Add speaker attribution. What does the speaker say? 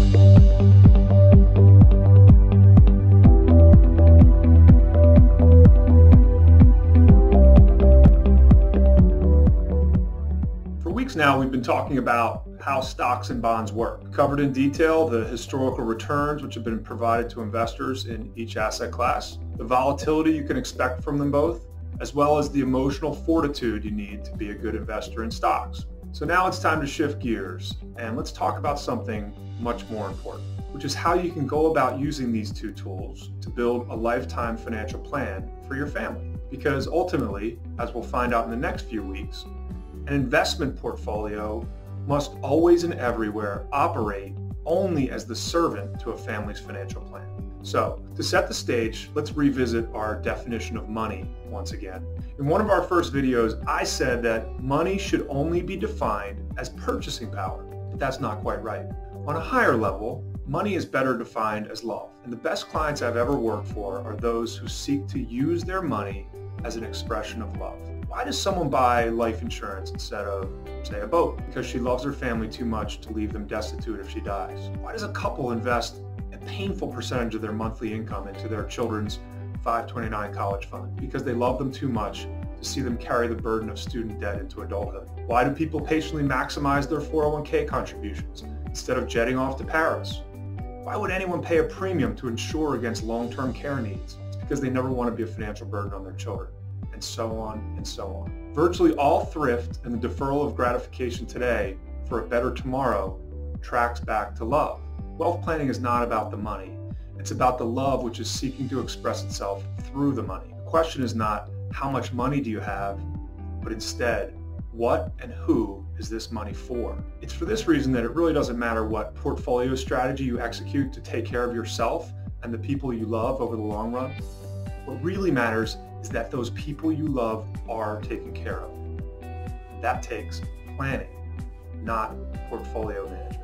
Speaker 1: For weeks now, we've been talking about how stocks and bonds work. We covered in detail the historical returns which have been provided to investors in each asset class, the volatility you can expect from them both, as well as the emotional fortitude you need to be a good investor in stocks. So now it's time to shift gears and let's talk about something much more important, which is how you can go about using these two tools to build a lifetime financial plan for your family. Because ultimately, as we'll find out in the next few weeks, an investment portfolio must always and everywhere operate only as the servant to a family's financial plan. So, to set the stage, let's revisit our definition of money once again. In one of our first videos, I said that money should only be defined as purchasing power, but that's not quite right. On a higher level, money is better defined as love, and the best clients I've ever worked for are those who seek to use their money as an expression of love. Why does someone buy life insurance instead of, say, a boat? Because she loves her family too much to leave them destitute if she dies. Why does a couple invest a painful percentage of their monthly income into their children's 529 college fund? Because they love them too much to see them carry the burden of student debt into adulthood. Why do people patiently maximize their 401k contributions instead of jetting off to Paris? Why would anyone pay a premium to insure against long-term care needs? It's because they never want to be a financial burden on their children. And so on and so on. Virtually all thrift and the deferral of gratification today for a better tomorrow tracks back to love. Wealth planning is not about the money. It's about the love which is seeking to express itself through the money. The question is not how much money do you have, but instead, what and who is this money for? It's for this reason that it really doesn't matter what portfolio strategy you execute to take care of yourself and the people you love over the long run. What really matters is that those people you love are taken care of. That takes planning, not portfolio management.